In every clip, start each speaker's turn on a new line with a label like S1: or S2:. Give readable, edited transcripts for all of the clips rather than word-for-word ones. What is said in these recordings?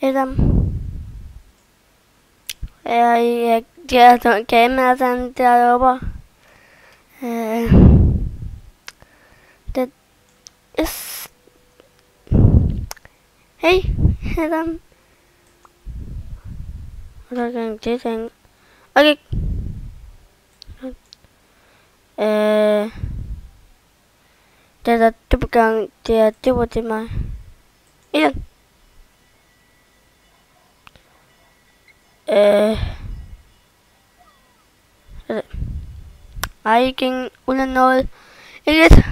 S1: Adam. Jeg giver den kameraen deroppe. Det is. Hey, Adam. Og der kan det tænke. Okay. Det der dybgang, det var til mig. Igen. Ej, ikke uden noget. Ikke lidt.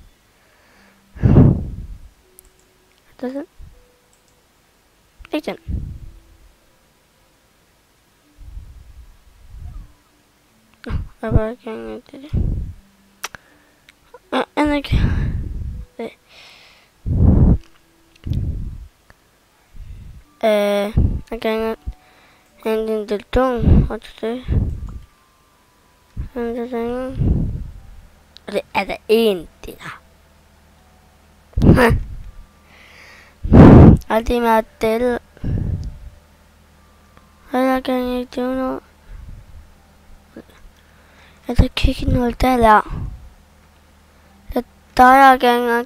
S1: Det er sådan. Ikke den. Jeg bare ikke det. Ikke. Jeg kan hente den dum og det. Og det er der en det der. Og det med det. Og jeg kan ikke do noget. Jeg kan kigge noget der. Der er jeg gang.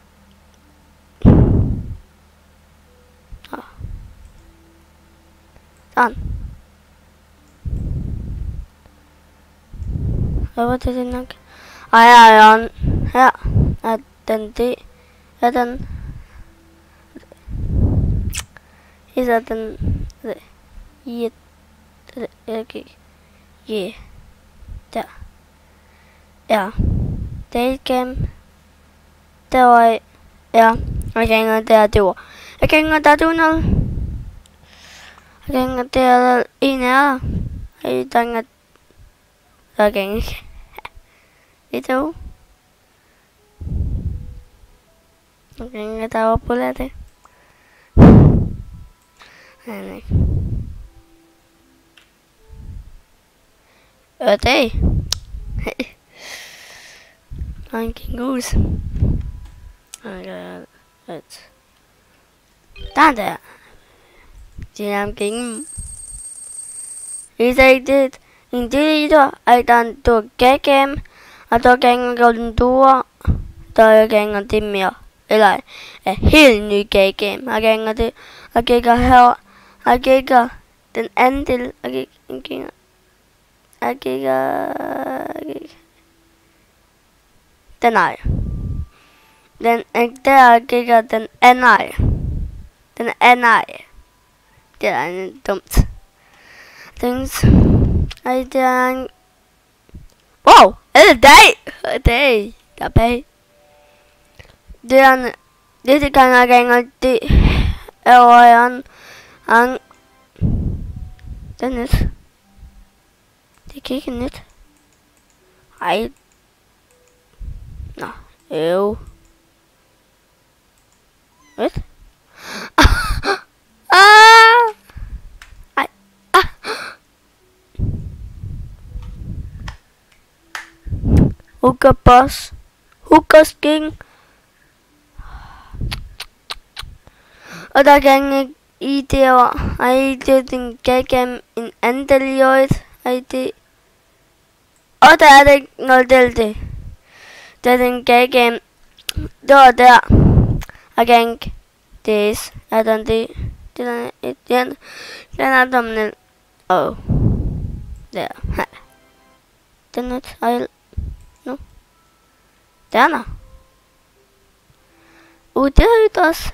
S1: Sådan. Hvad var det nok? Ej, her er den det. Er den. Her er den. Ja. Der. Ja. Det game. Der var. Ja. Jeg kan ikke der det var. Jeg kan ikke der du noget. Jeg kan ikke der en er. Jeg tænker. Jeg kan ikke. Det er jo. Jeg kan ikke der var på det. Nej. Og det. Han kan gås. Der. Det er omkring. Det er det. En del er den du gækken. Og der gænger golden door. Der gænger det mere. Eller en helt ny gækken. Og gænger det. Og gænger her. Og gænger den anden del. Og gænger. Og gænger. Den er. Den der gænger den anden. Den anden. Det er en dumt. Things. Ej, det er en. Wow! Er det dig? Det er bag. Det er en. Det kan jeg gænge. Det er en. Den net. Det kan ikke net. Ej. Nå. Jo. Hvad? Ej. Hooker boss. Hooker sking. Og der kan i der. Ej, det er den gaggam en andeliøjt. Ej, det. Og der er det noget del det. Det er den gaggam. Der. Og gang. Det er den det. Den er domnel. Oh. Der. Den er et. Nu. Der. Det er jo også.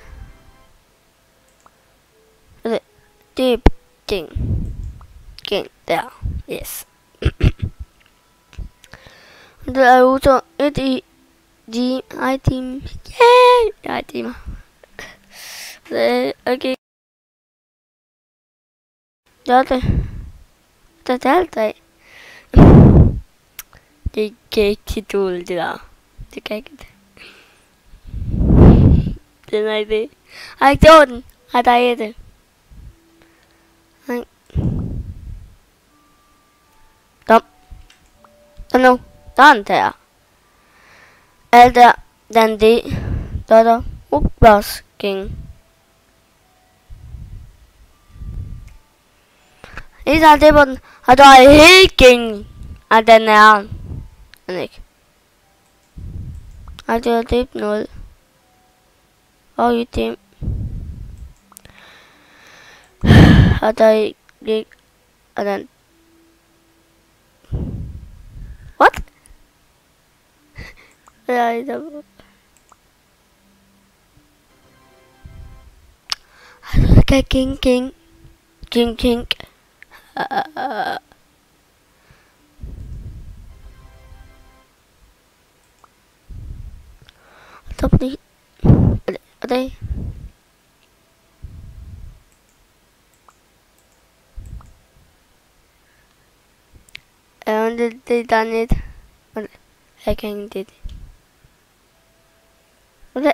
S1: Deep thing. Gang der. Yes. Det er jo så et i de item. Yeah! Item. Okay. Det er det. Det er det. Det kan ikke dårligt det der. Det kan ikke det. Den er det. Ej, det var den. Ej, der er det. Ej. Stop. Så nu. Den der. Alt der. Den det. Der. Opvasking. Ý ra det på den. Og der er helt gæng. Og den er den ikke. Og det er det 0. Og i dem. Og der er ikke. Og den. What? Ja, der. Okay, king. Stop die. Đây. Det done it. I can did it. Okay.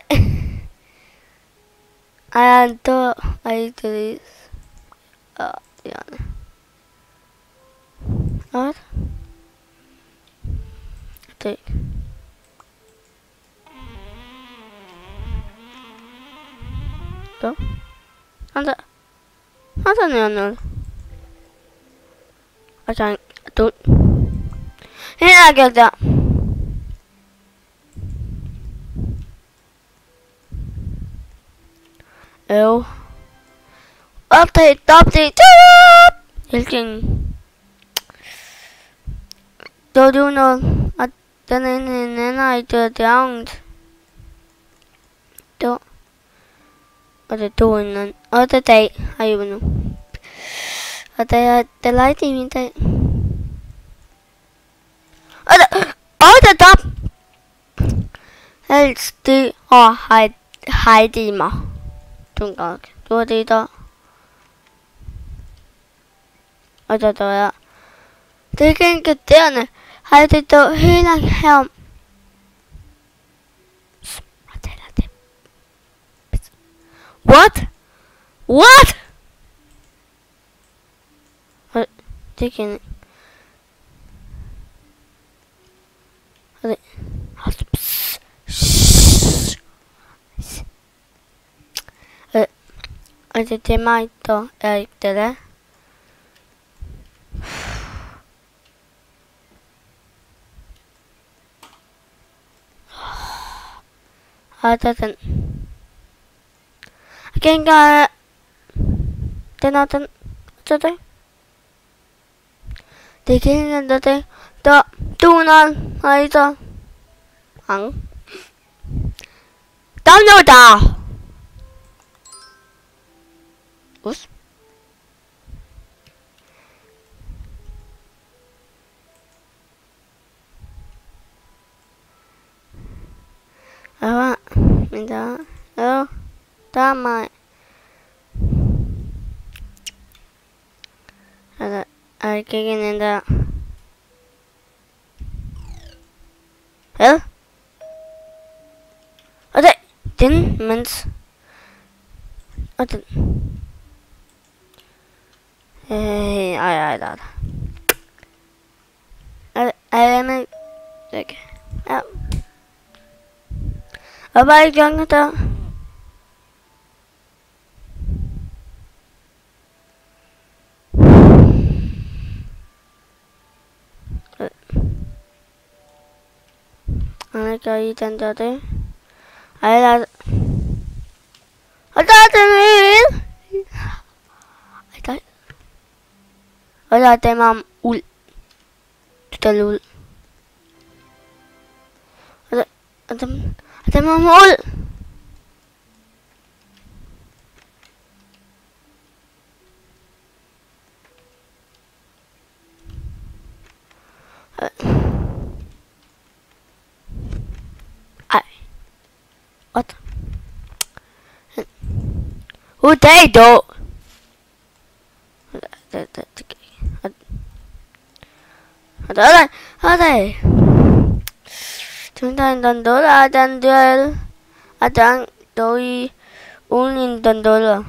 S1: I do this. Yeah. What? Take. Go. Anda no. I can't do. Here I get that. Oh. Update. Hilking. Do you know? At then I do down. Do. What are doing? Other day, I even know. But the lighting in the. The top. Helst det og hide mig. Du er det der. Og der er. Det er ikke derne. Har det der hele her. What? Det kan ikke. Og det er mig, der er ikke det der. Og der er den. Jeg kan ikke gøre den og den. Så det. Det kan ikke gøre det. Der. Du er noget. Og I der. Download der. Us. Men der. Der er mig. Jeg kan ikke ind der. Hvad? Og det. Den, mens. Og den. Ej, der. Er okay. Ja. Og bare i gang der. Og gør I den der det. Ej, der. Og der er den hele. Ej, der. Og der er dem om uld. Der uld. Og dem om uld. Ej. What? Who they do? Ada. Chúng ta tuần đó là đang đưa đang đối uống tuần đó là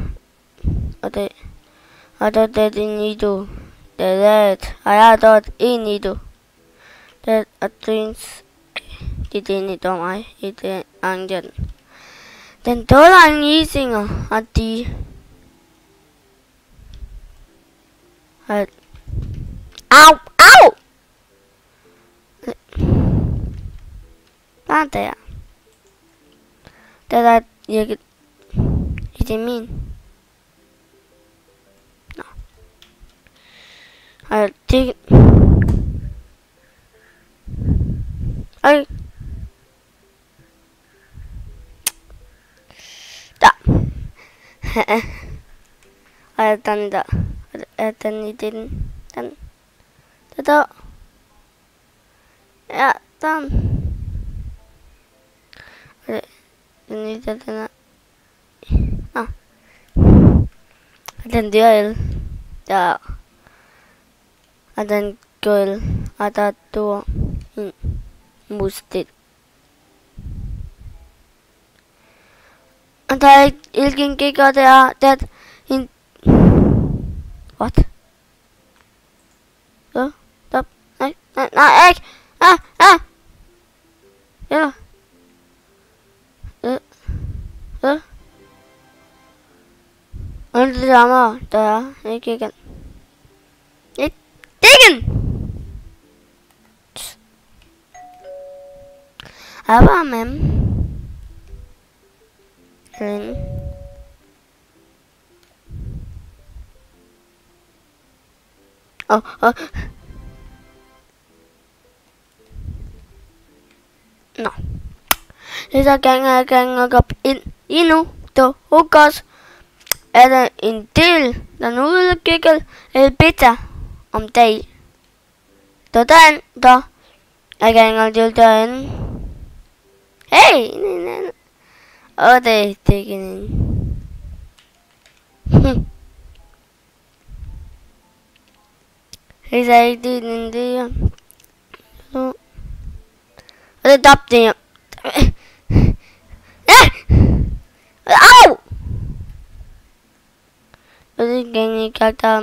S1: ở đây thì nido the red I thought in nido that a twins thì nido mai thì anh dân then đó là anh using ở đi Au! Au! Bare der. Der ikke i det min. Nå. Det... Okay. Der. Og den der. Og den i den. Den. Det der. Ja, den. Okay. Den i den er. Nå. Og den der el. Der. Og den gul. Og der er en mustet. Og der er ikke gik, og der er en... What? Stop. Nej, ikke! Ja. Og det samme, der er ikke igen. Ikke igen! Jeg var med. Nå. Det er gang op ind endnu. Der hugges er der en del, der nu udgikket et beta om dag. Der er gang til derinde. Hey! Og det er ikke en. Det er ikke en der. Og det er det. Au! Og det er gang i karakter.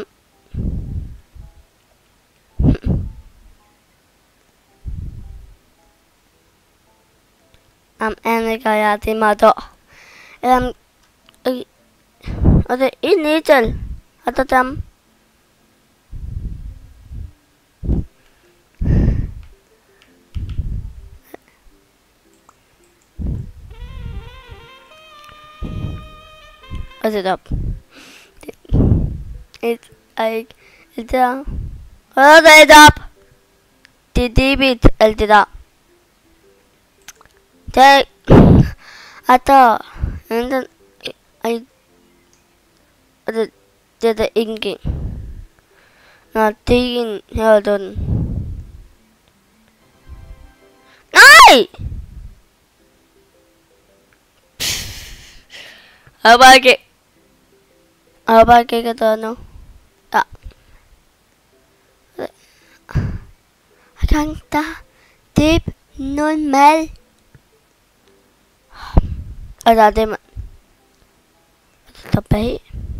S1: Annika, ja, det er mig der. Og det er en i til. Og der er dem. Og det er op. Et der. Og det er op. Det er debit, alt det der. Det er der. Og det er der ingen. Nå, det er en her den. Nej! Jeg bare ikke der nu. Ja. Jeg kan da det normal. Og der er det man. Tilbage.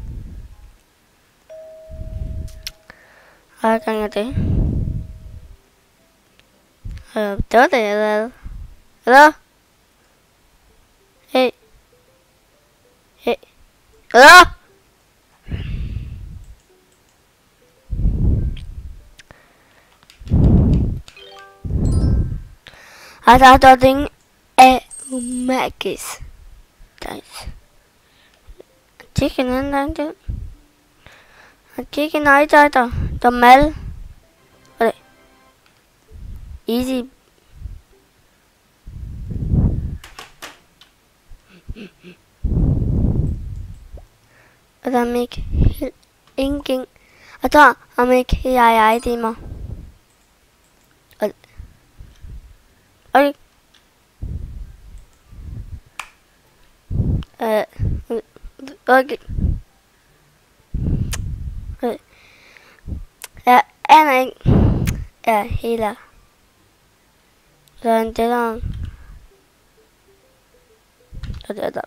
S1: Og jeg kan det. Det var det, jeg lavede. Eller? Hey. Eller? Og der er ting af magisk. Chicken and that. Chicken I the mel. Easy. Og der er ikke helt ingenting. Og der er ikke jeg det mig. Okay. Okay. Jeg aner ikke. Ja, hele. Så er det der. Og det er der.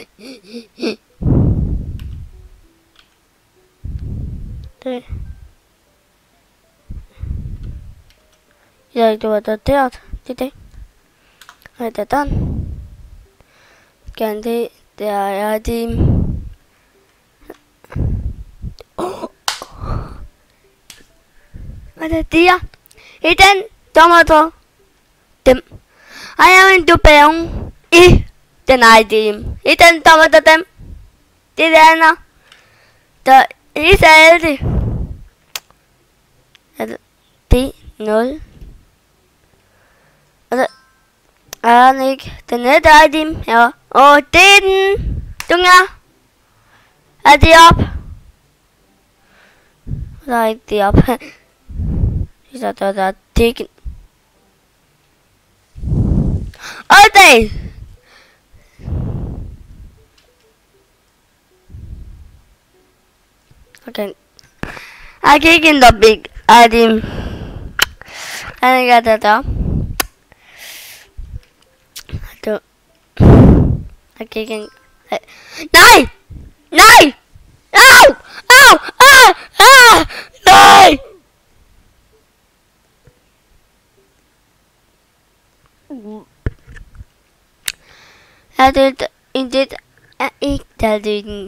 S1: Det. Jeg gjorde det der. Det. Og det er den. Kan det. Der er det. Og det siger, i den dommer dem. Og jeg vil du bære i den item. I den dommer dem. Det er andet. Der er så alt det 0. Og så er den ikke. Den næste item. Ja. Og det er den. Dunger. Er det op? Så er ikke det op. Så der er tikken. Og det. Okay. I kick in the big item. And I got that up. I kick in. Nej! Nej! Au! Au! Ah! Ah! Nej! Det er ikke der lyden.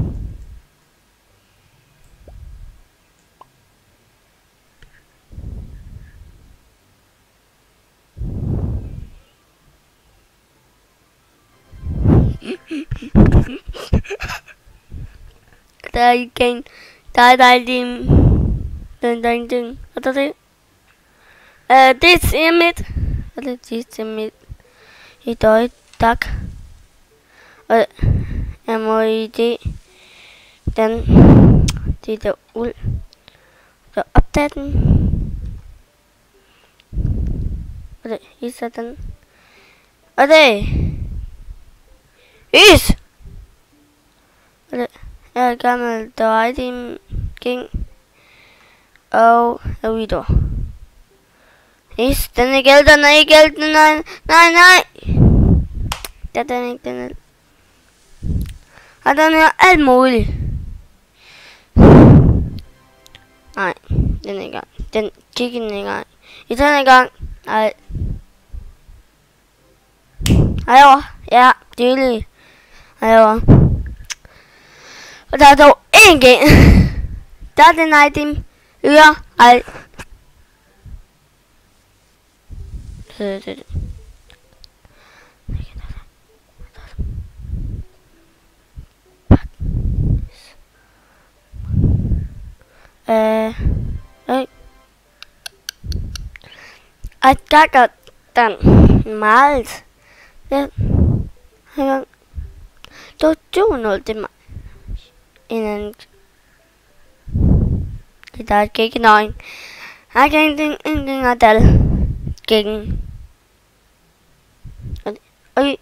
S1: Der er igen. Der er din. Den. Og der det. Det er mit. Og det er mit. I dag. Tak. Og jeg må i det. Det der uld. Så optage den. Og det is den. Og det. Is! Og det er gammel, der er din ging. Og er vi der. Is, den er gælden, nej. Det er ikke den. Og den er alt muligt. Nej, den er i gang. Den kigger den i gang. I den er i gang. Nej. Herovre. Ja, tydeligt. Herovre. Og der er dog en gang. Der er den item. Ej. Det. I got den meget. Det har du noget til mig. Inden det er ikke noget. Jeg kan ikke af det. Gegen. Oj.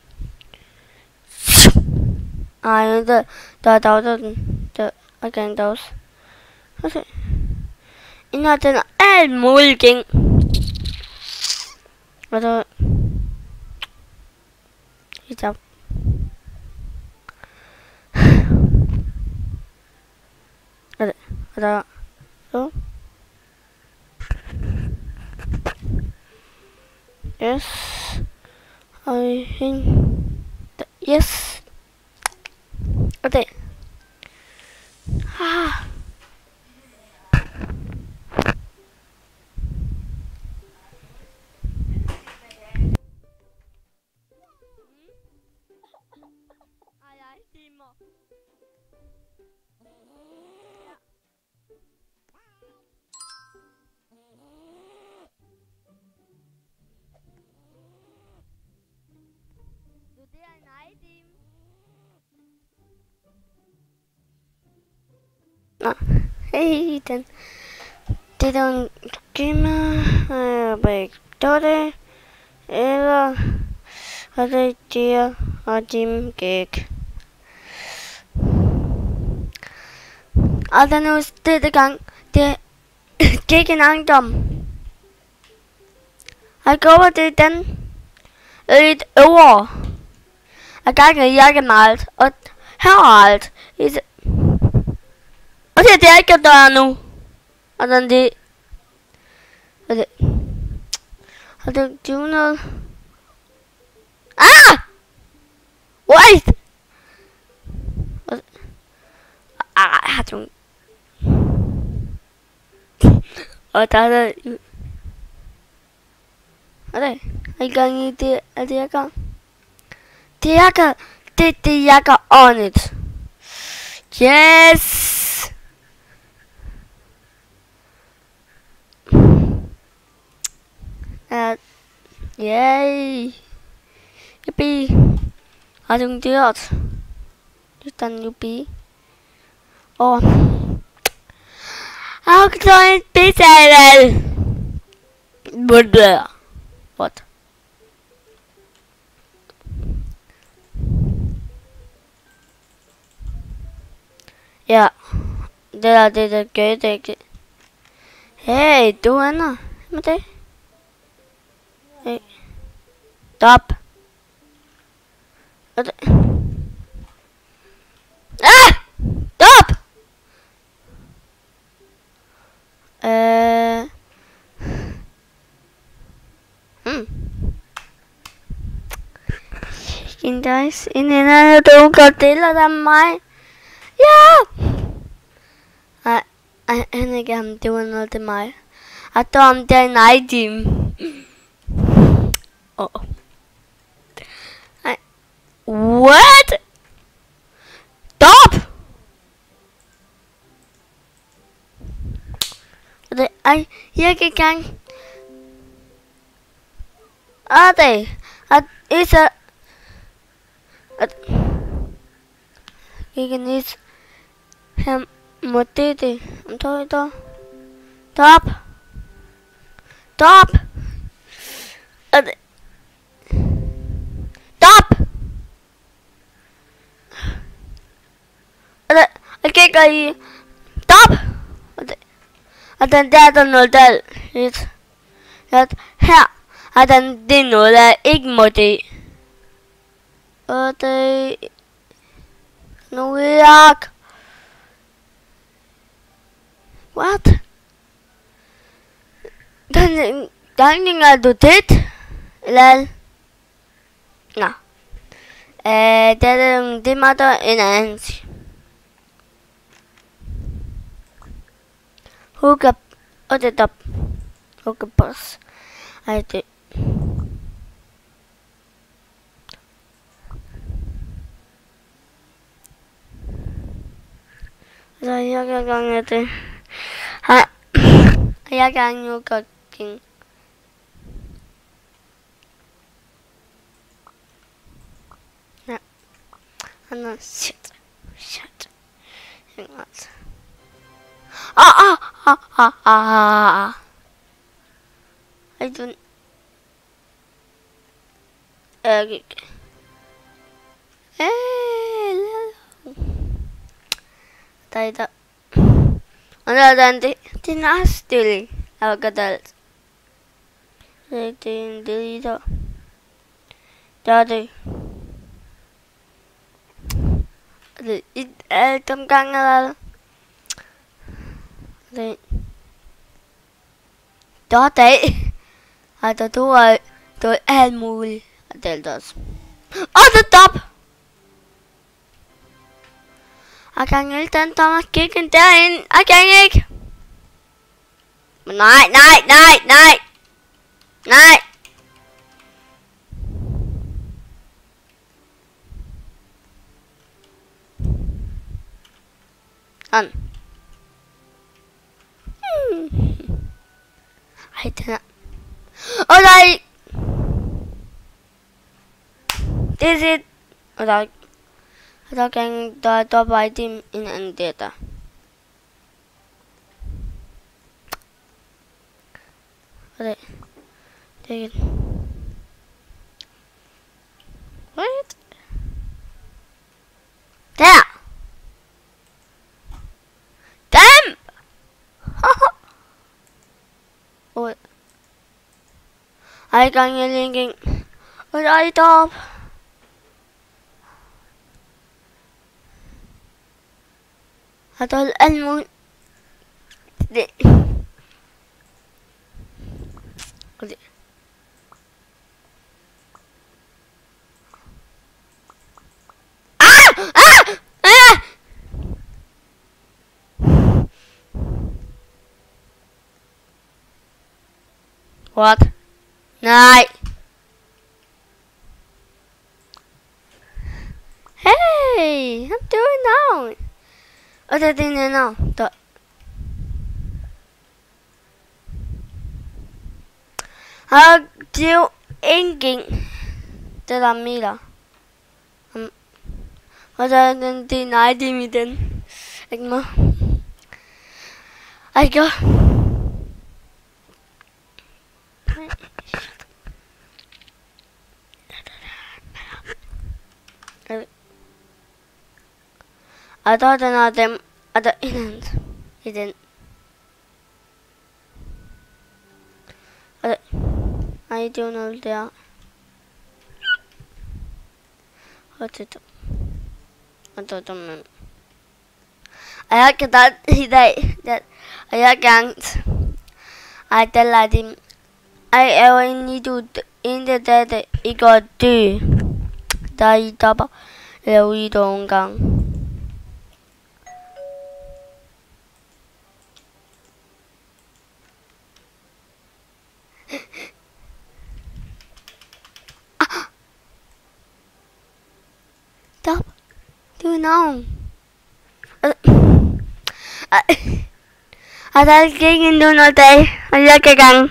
S1: Ej, der er den. Jeg kan ikke også. Okay. Inden den er alt muligt ting. Hvad der? Stop. Hvad der? Så. Yes. I think. Yes. Okay. Ah. Nå, hey, den. Det er en gamer, begge eller og det der og Jim gik. Og den er det gang, det gik en ejendom. Jeg går over til den lidt over. Jeg kan ikke meget, og her er alt. Og det er ikke der nu. Og den det. Og det er noget. Ah! Wait! Jeg har 打的有，对，I kan niet die kan. Die jacker on it. Yes. Yay. Yippie. Hij doet dat. Dus dan joepie. Oh. How can it be said? What? Ja. Dat is een keuze. Hey, doe het nou. Meteen. Hey. Stop. Wat? Ah! Stop! Guys, ini tuh kecil sama ya. Ini kan tuh nanti mai. Atau am der night team. Oh. What? Stop! Hier gegangen. Is er. Gegen is hem motete. Thôi to. Stop. Stop. Stop. Okay, guys. Stop. Den der noget der lidt. Her er det noget der ikke må det. Og det nu jeg. What? Den er du det? Eller? Nå. Det må der en anden. Hook up. Og det op. Hook up boss. Ej det. Så jeg kan gange det. Jeg kan jo godt ging. Ja. Han er shit. Inget. I don't. Okay. Tayo. Ano dante? Tinastili. Ako kadal. Tin dito. Dati. Cầm căng là. Đó thế. Tôi thua tôi ăn mùi. Del das. Oh, the top. I can get ten Thomas kicking down. I can get. Night. Done. I didn't. Alright. This is like talking the top item in data. Okay. Take it. What? There. Damn. Oh. I can get linking. Alright, top. هذا المهم What? Nej. Hey, I'm doing now. Og det er din navn. Har du ingen det der miler? Og så er den din ID med den. Ikke mig. Ej, gør. Og der er den af dem, og der er en i den. Og ej, det er noget der. Og det der. Og der men. Og jeg kan da i dag. Og jeg gængt. Ej, der lader dem. Ej, jeg var inde i du. Inden det I går dø. Der I dopper. Eller ude i en gang. Stop. Du er navn. Og der er ikke en under dag, og jeg kan gang.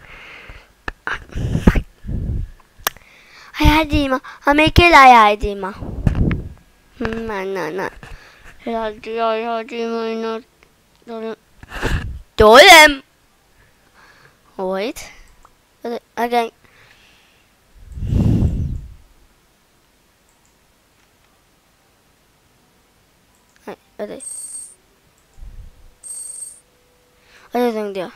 S1: Og jeg har det i mig, og Mikkel og jeg har det i mig. Nej. Jeg har det i mig, Dolem. Wait. Okay. Nej, hvad er det? Hvad er det den der?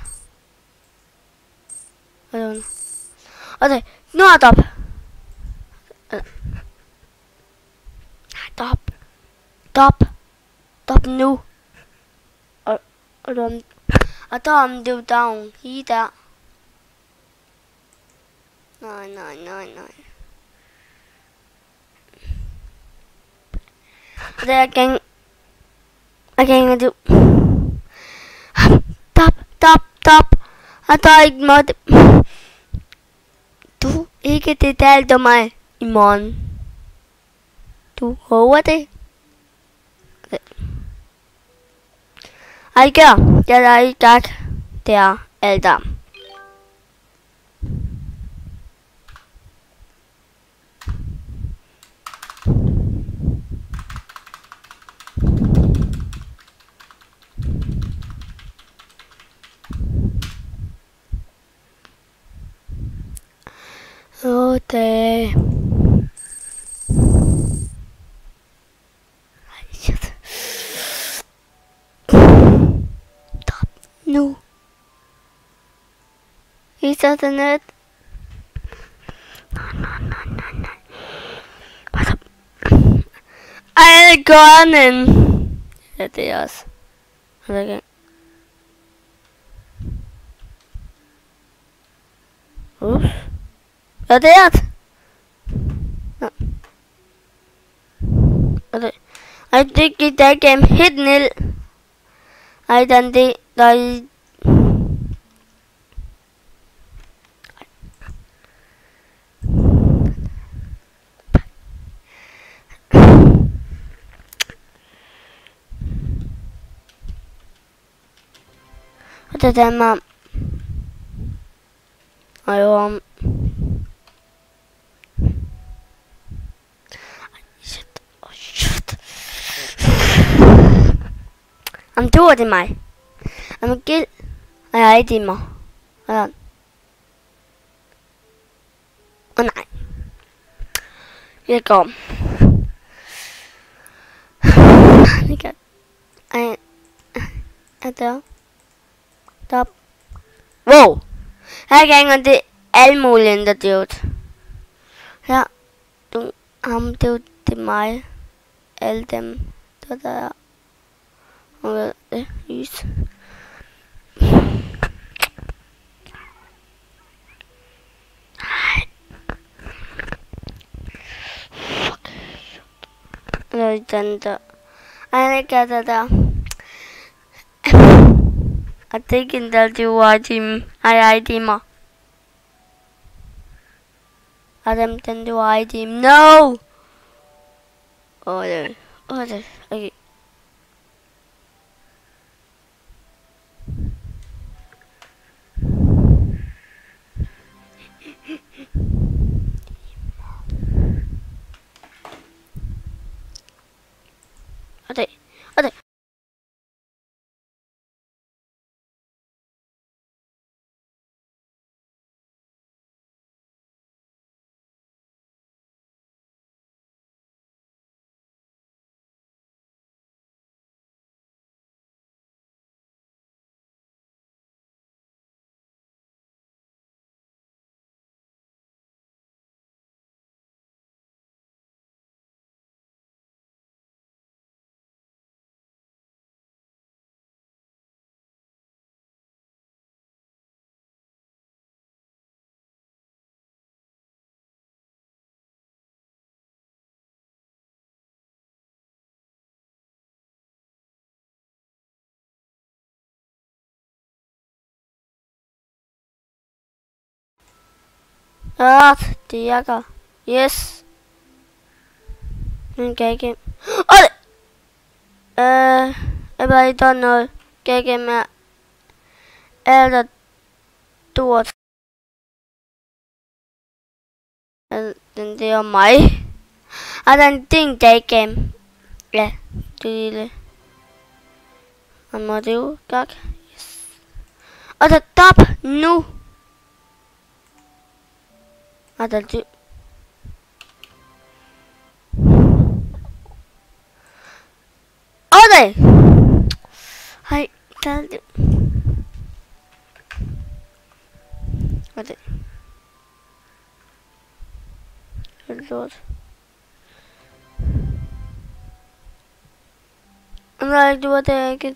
S1: Hvad er det? Okay, nu er det op. Stop nu. Og der er det down. Lige der. Nej. Og det er gang. Okay, du. Stop. Og der er ikke måde. Du ikke det talte mig i morgen. Du håber det? Ej, gør. Jeg er i gang. Det er alt der. Okay. Stop nu. Is that a net? No. What's up? I got in. Det er også. Okay. Hvad er det? No. Okay. I think it game hit nil. I done the What is that, Mom? Shit. I'm doing it, my. I'm a kid. I did more. Hold on. Oh, nej. Jeg går. Der. Stop. Wow. Her ganger det alle mulige, der død. Ja. Ham død til mig. Alle dem, der er. Og hvad er det? Lys. Den der. Ej, ikke der. I think that you are team. I team. Adam then do I team. No! Order. Order. Okay. Okay. Okay. Det virker. Yes. Nu kan jeg ikke. Jeg bare ikke noget. Kan jeg ikke mere. Eller stort. Den der mig. Den ting der ikke. Ja, det lille. Og må det jo godt. Yes. Og så stop nu. Og der det. Okay. Hej, der er det. Okay. Det er lort. Nej, det var det ikke.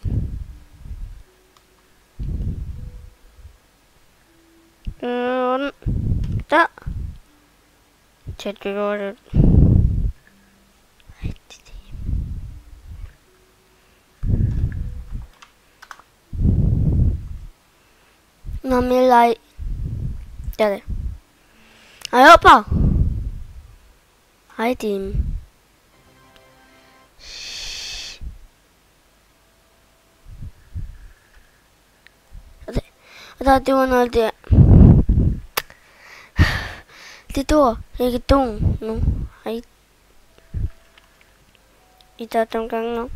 S1: Der. Tæt gjorde det. Nå, mere leg. Det er det. Jeg håber. Hej, team. Og der det var noget der. Det dår. Jeg kan dum nu. Hej. I der dem gange nu.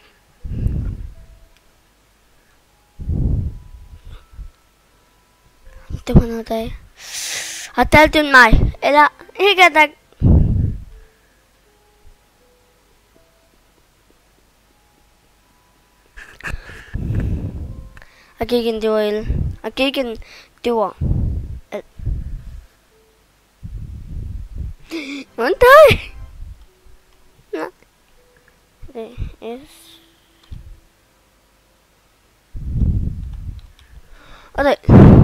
S1: Det var noget der. Og der det mig. Eller ikke der. Jeg gik ind, det var el. Jeg gik ind, det var el. Hvordan dig? Nej. Det er og det.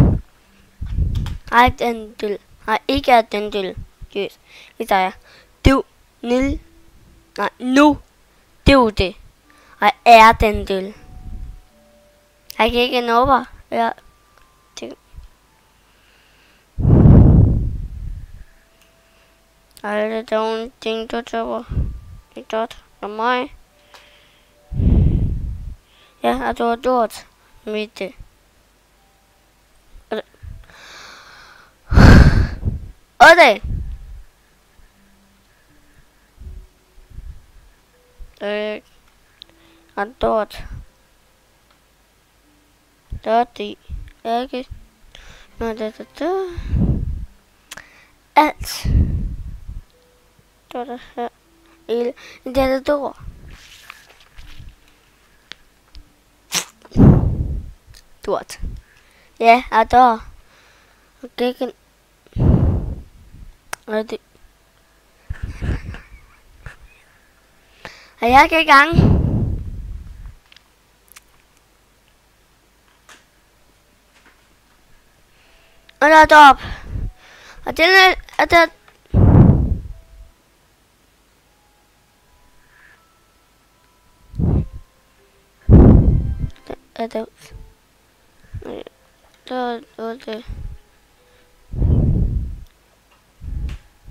S1: Ej, den del. Ej, ikke er den del. Yes. Det er jeg. Du, nil. Nej, nu. Det er det. Ej, er den del. Jeg kan ikke nå over. Ja. Ej, det er jo en ting, du tager. Det er godt for mig. Ja, og du har gjort med det. Og det. Det er gjort. Det er det. Ikke. Nå, det er det. Alt. Det er det her. Det er det dår. Dort. Ja, jeg dår. Okay, kan. Og det. Og jeg er i gang. Og der er derop. Og den er der. Er det. Der er det.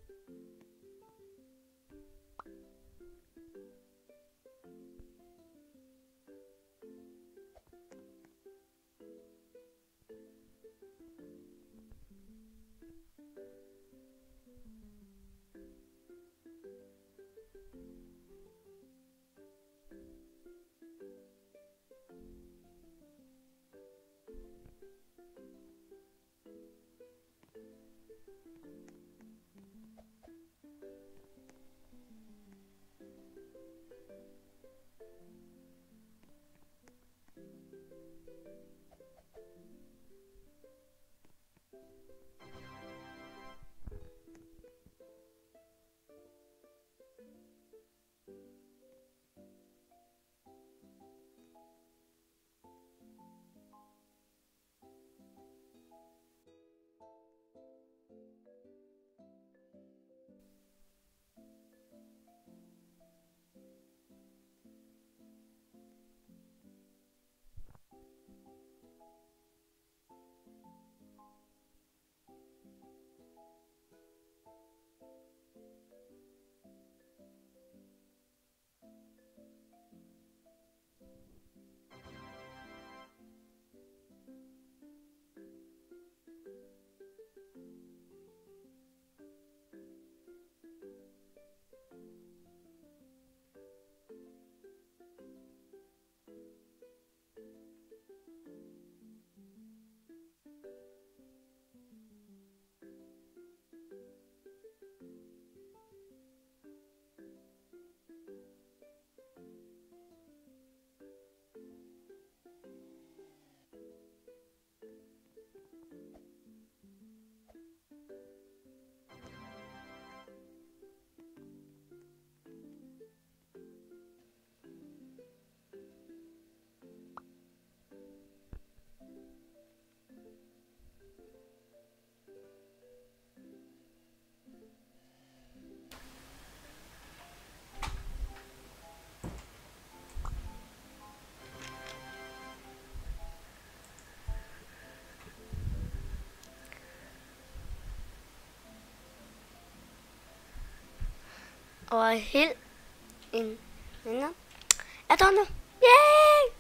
S1: Og helt en vinder. Jeg tror nu. Yay!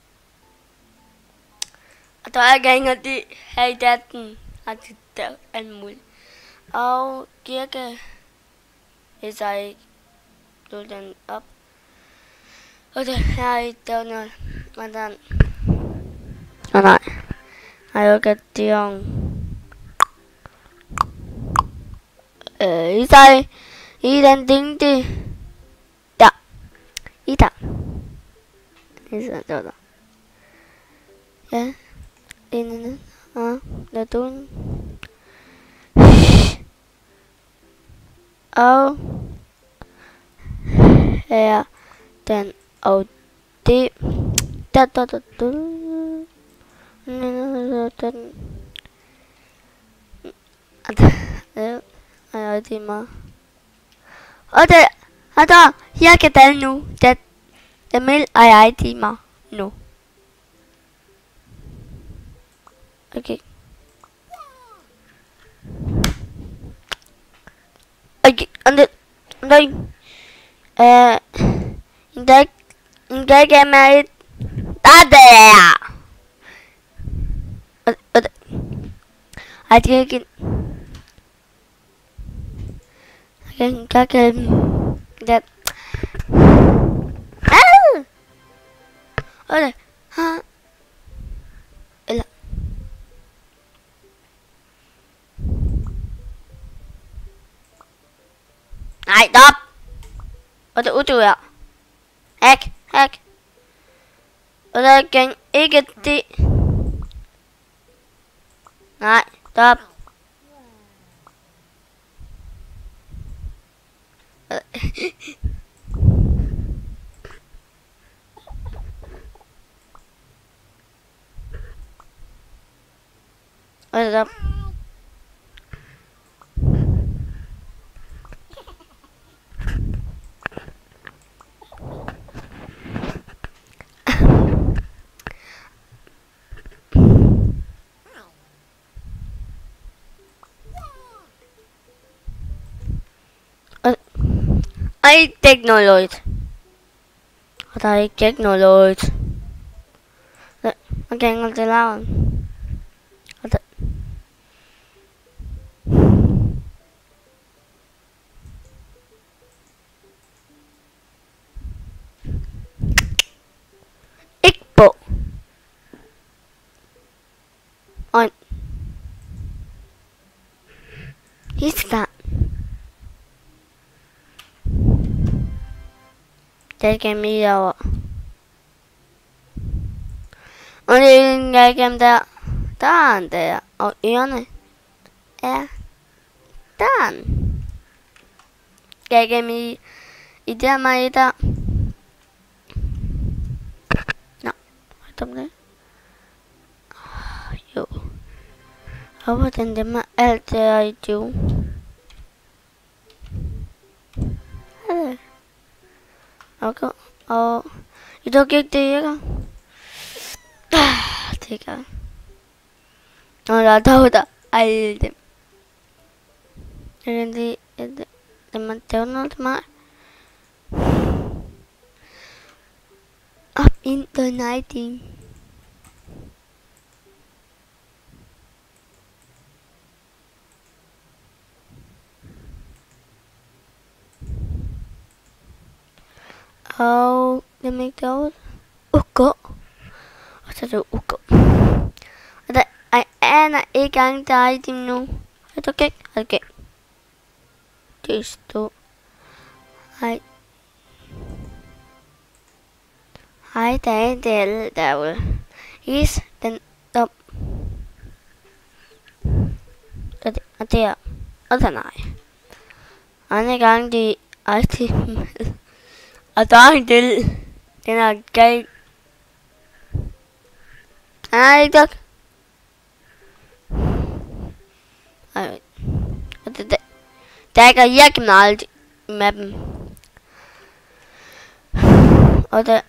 S1: Og der er ganger det her i datten. Og det der er muligt. Og kirke. Hvis jeg ikke slår den op. Og det her i datten. Hvordan? Åh nej. Jeg har ikke det om. I sig. I den ting det. Der. I der. I så der. Ja. Inden. Der du. Og her den og det. Der. Det er og der, jeg kan tale nu. Det vil jeg timer nu. Okay. Okay, ikke er med et. Der. Og det ikke. Jeg kan det. Okay. Eller. Nej, stop. Og det udøver. Hack. Og der kan ikke det. Nej, stop. Og stop. ikke noget løjt. Og der er ikke noget løjt. Okay, jeg til laven. Og der. Ikke på. Og hiska. Det kan vi over. Og det er igennem der. Der er han der. Og ørerne er der. Jeg igennem i der mig der. Nå, hold om det. Jo. Håber den der med alt der i jo. Okay. Og i dag gik det ikke. Det gør. Og der tog der alle dem. Det man tager noget til mig. Up in the night. Og det er ikke derude. Ugo. Og så er det ugo. Og der er ikke gang der i dem nu. Er det okay? Okay. Det står. Hej. Hej, der er en del derude. Is den op. Og der. Og der nej. Anden gang de altid med. Og der er en del. Den er galt. Nej, ikke nok. Ej, og det der går ikke meget med dem. Og der.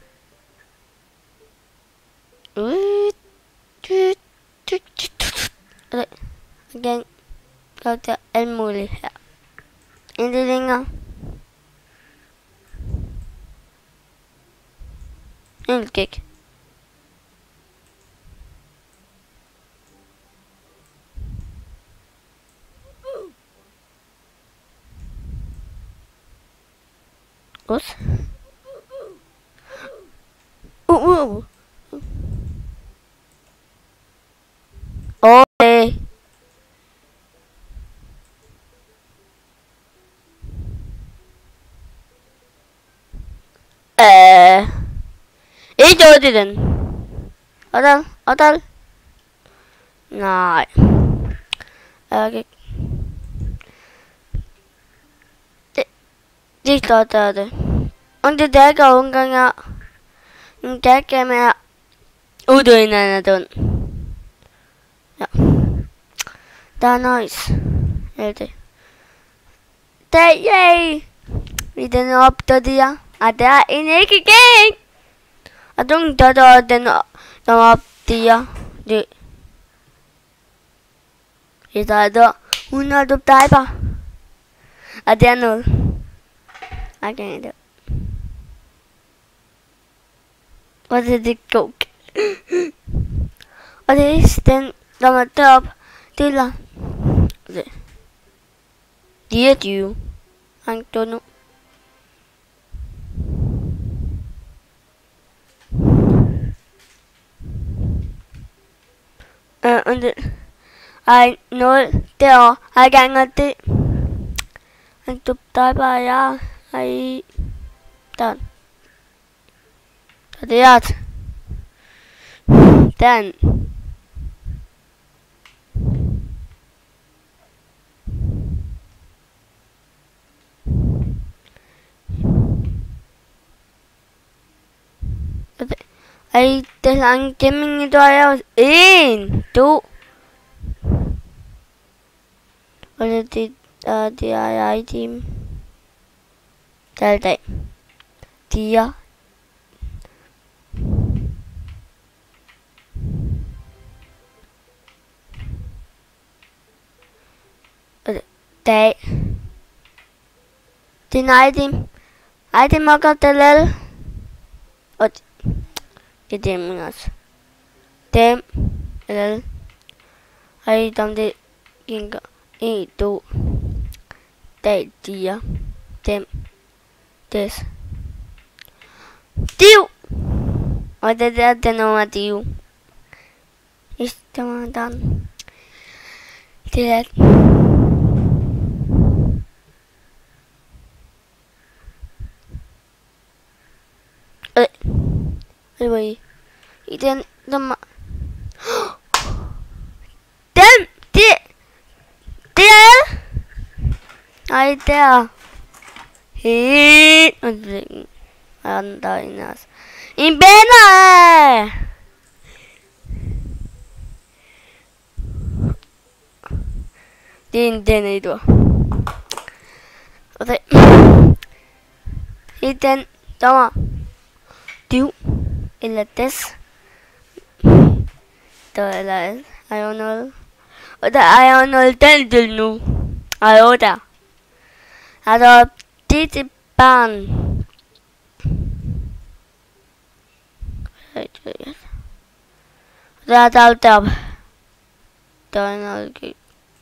S1: Og der. Igen går der alt muligt her. Intet længere. Helt gik. Us. Okay. Ikke ud i den. Og der. Nej. Okay. Det står der det. Og det der går omgang en dækker med ude i en anden død. Ja. Der er nice. Ja, det. Der, yay! Vi den op der. Og der er en ikke igen. Og der er den op der. Det. Det der. Hun har du dig bare. Og det er noget. Okay, det. Og det er god. Og det er den, der er deroppe. Det er det. Det er du. Han gør nu. Og det. Ej, noget derovre. Har gang det. Han tog dig bare, ja. Ej. Der. Og det er den. Ej, det er langt gemming, der er også 1, 2. Og det er jeg i team. Det er det. 4. Og det. Det er nej team. Item magkatalal. O, item mingas. Dem, lal. Item de, ginga, to. Dag, dia. Dem, des. Div! Og det der, det nummer div. Det var den. Det er det var i den nummer. Den, det er. Nej, der. Helt. Og det er den der inde også. En banner! Det er en denator. Og det i den dommer div eller des. Der er jo noget. Og der er jo noget den til nu. Og jo der. Altså det til barn. Der er deroppe. Der er noget gik.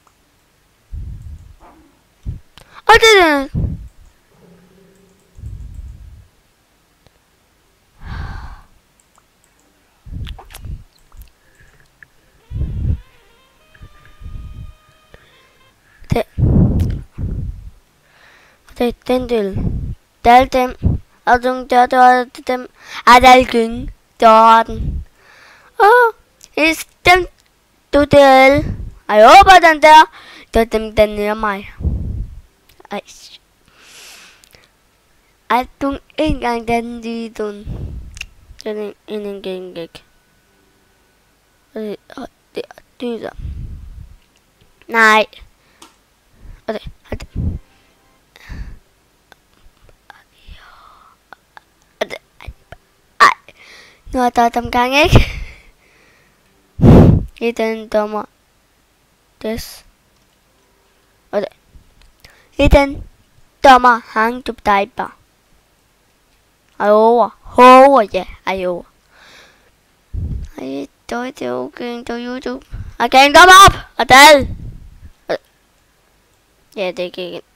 S1: Og det er det er den del. Der er dem. Og den der dem. Er der kun. Der er den. I stemt du del. Jeg håber den der. Der er dem der nær mig. Ej. At du en gang den lige den er en gang ikke. Det er dyder. Nej. Og det. Nu er der dem gang, ikke? I den dommer. Des. Og det. I den dommer hang du dig bare. Over, ja, over. Ej, det er okay, det er YouTube. Jeg kan ikke komme op, og dal. Ja, det gik ikke.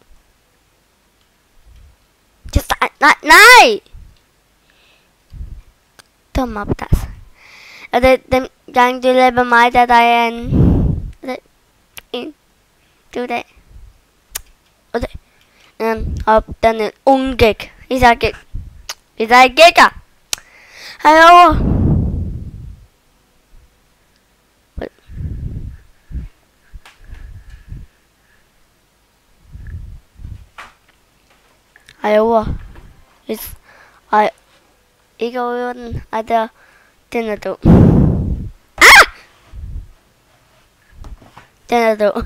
S1: Nej! Tom op der. Og det den gang du løber mig, der er en, 2 dage. Og det, op den er ungæk. I sagde gækker. Hallo. Hallo. Ikke over den, og der, den er død. Ah! Den er død.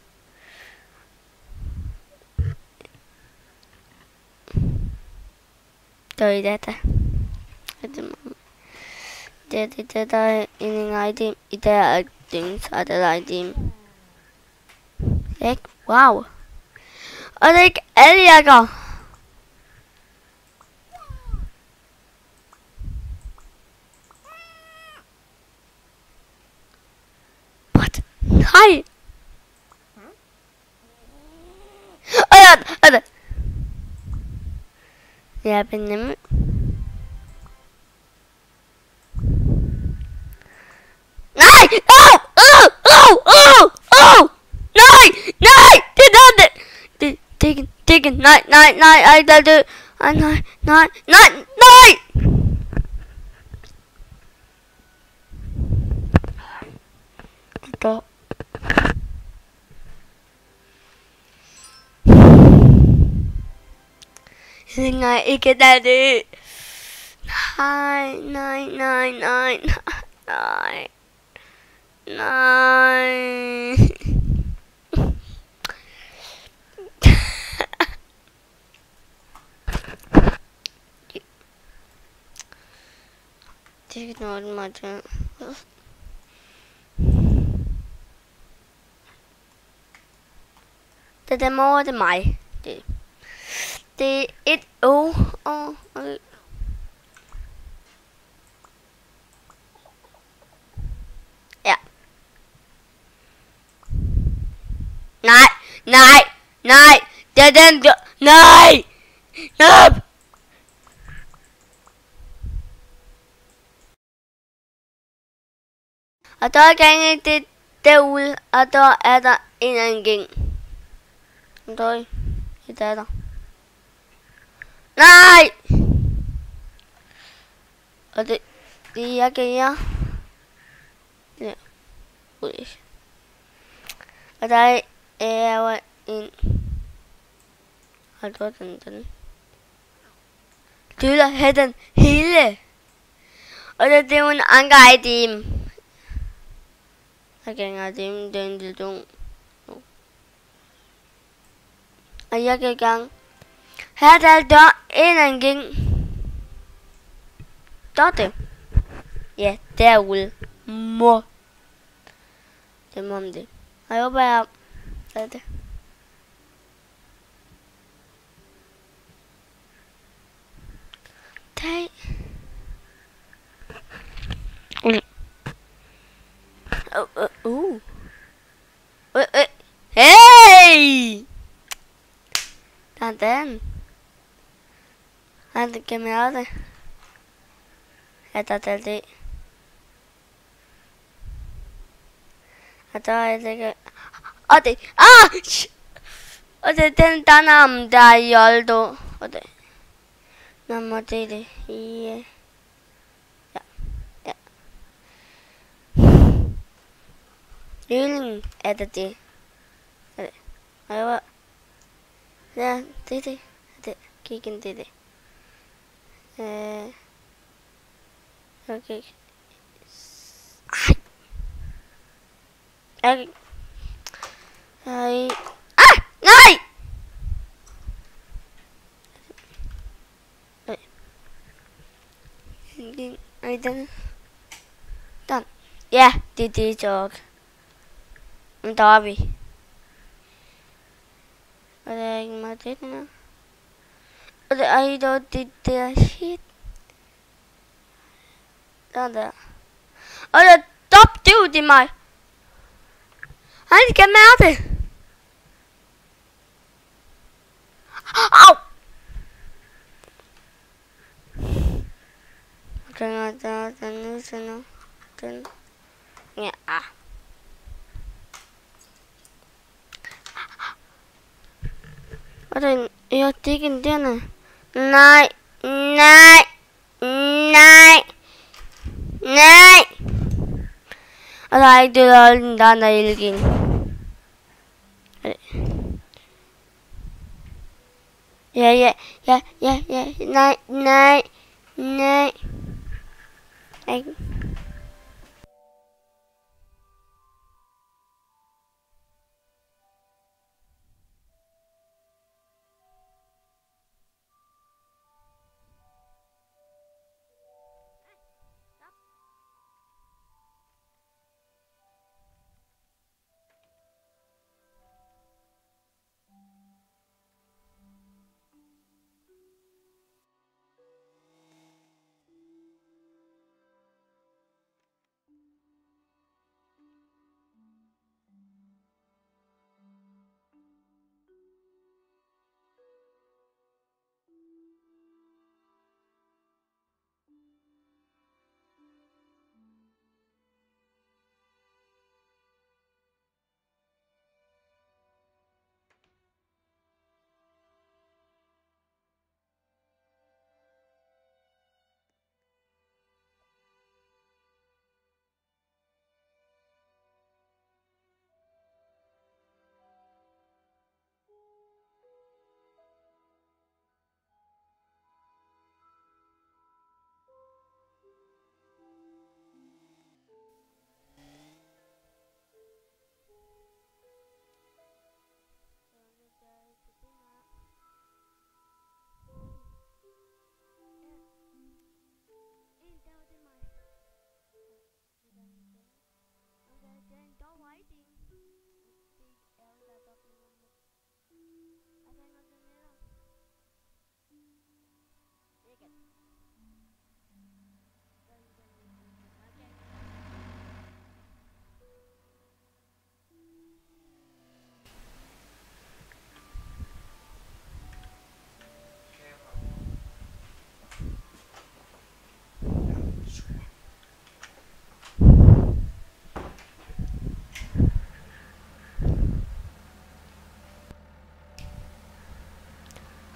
S1: Der er dette. Det der er en item. I der er ting, så der er item. Ikke? Wow. Og det er ikke alle jakker. Hej! Og jeg er nemt. Nej! Nej! Det er det! Det er nej! Ej, der er det! Ej, nej! Der. Nej, ikke der det. Nej. Det er ikke noget meget. Det der mor, det er mig. Det det et okay. Ja. Nej. Det er den der. Nej. Hjælp. Og der er gang det derude, og der er der en anden gang. Der er der. Nej! Og det jeg kan ja. Ja. Ud. Og der er jo en. Og der er den. Du vil have den hele. Og det er jo en anker item. Jeg kan ikke den til dum. Og jeg kan gang. Her der en anden. Der er det. Ja, derude. Mor. Det må det. Og jeg håber, jeg er det. Tag. Hey! Den. Han kan med det. Det er det. Og der er det. Og det. Og det er den der navn, der er i Oldo. Og det. Nå, det er det. Ja. Yling er det. Er det. Og jeg var. Ja, det er det. Kig ind det. Okay. Okay. Nej! Nej, den. Ja, det er dog. Men der er vi. Og der er ikke meget det nu. Og der er dog det der shit. Der. Og der top det ud i mig. Han skal med det. Au! Den. Ja. Og den, jeg digger denne. Nej. Og der er ikke det, der er den der er igen. Ja. Nej. Ikke.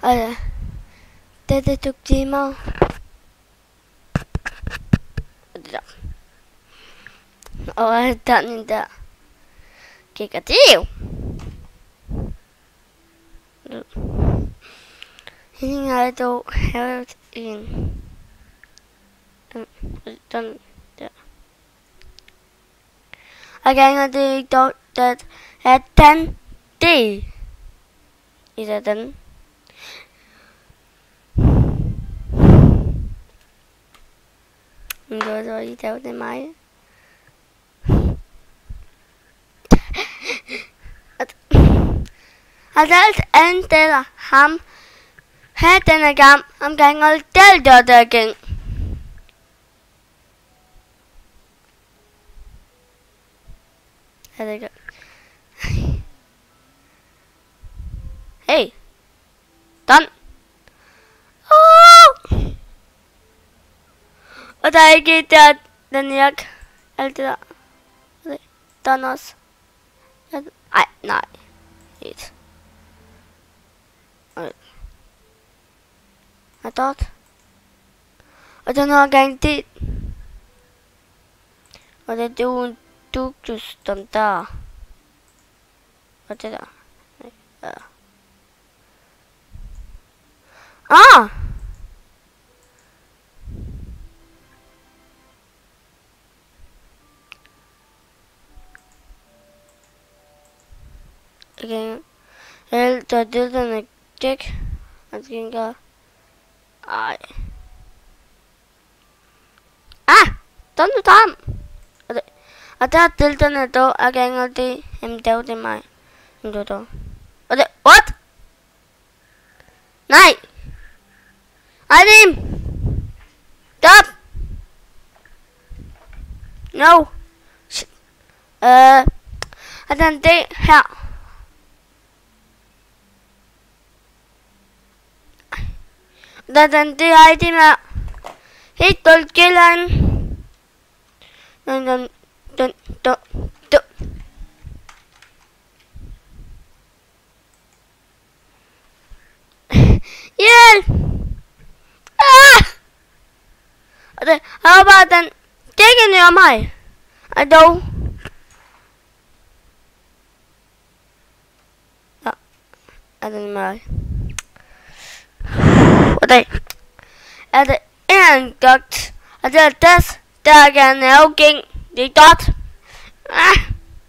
S1: ja, det tog timer. Det der. Og den der kigger det jo. Hende har jeg dog haft en. Den der. Og ganger det ikke dog, at den det. I den. Men det var så i dag, det er mig. At alt andet eller ham, her denne gang, omgang og delter der igen. Er det godt? Hey! Done! Og der er ikke der, den jak. Alt det der. Done også. Ej, nej. Et. Og dot. Og den har gang dit. Og det er jo en duktus, dem der. Og det der. Ja. Ah! Okay. Helt der det den er tjek. Og det kan ej. Ah! Den du tager. Og der delterne dog, og ganger det, jamen det er jo det mig. Men du dog. Og det, what? Nej! Ej, det stop! No! Shit. Og den det her. Da den det er det med. Helt dårligt gælden. Den. Hjælp! Ah! Og det har bare den dækken ned mig. Og dog. Ja. Er den mig? Og det er det en godt. Og det er det, der kan lave ging. Det er godt. Ah!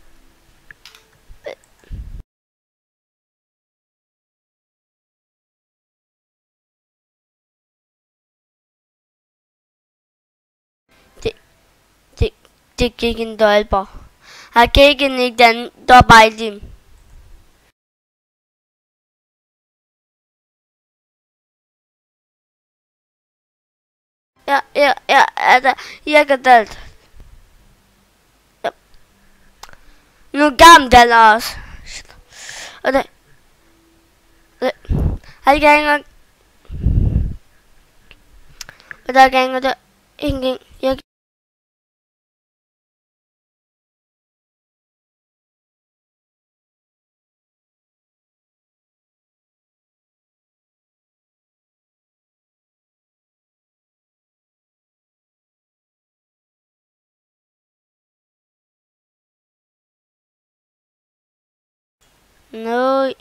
S1: Det gik en dølper. Han gik en i den, der bare dem. Ja, altså, jeg kan delt. Ja. Nu gammel den også. Og det. Han ganger. Og der ganger det ingen. Jeg nej.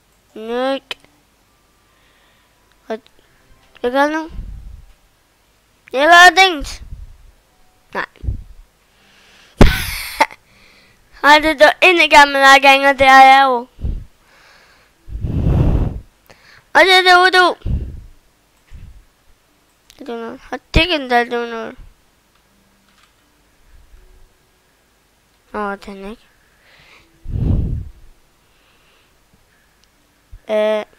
S1: Hvad gør nu? Jeg gør things. Nej. Har det då inde gamla gånger det är jag. Och det då. Det då. Har tycker det då. Ja, den är.